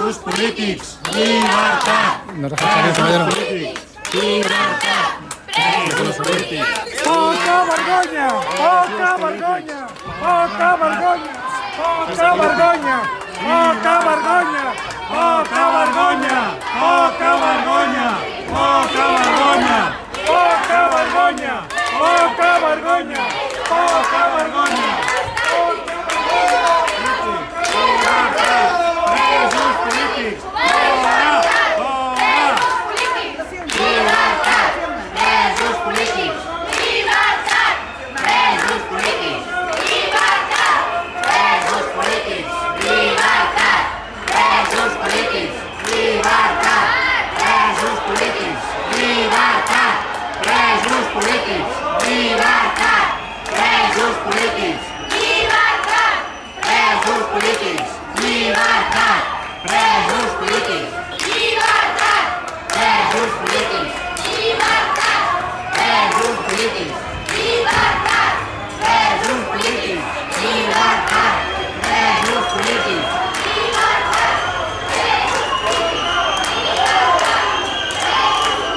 Presos polítics, llibertat! No refereixaré, caballero. Llibertat! Presos polítics! Poca vergonya! Poca vergonya! Poca vergonya! Poca vergonya! Poca vergonya! Poca vergonya! Poca vergonya! Poca vergonya! Poca vergonya! Poca vergonya! Poca vergonya! Presos polítics! Fora! Fora! Llibertat! Presos polítics! Llibertat! Presos polítics! Llibertat! Presos polítics! Llibertat! Presos polítics! Llibertat! Presos polítics! Llibertat! Presos polítics! Llibertat! Presos polítics! Llibertat! Presos polítics! Llibertat!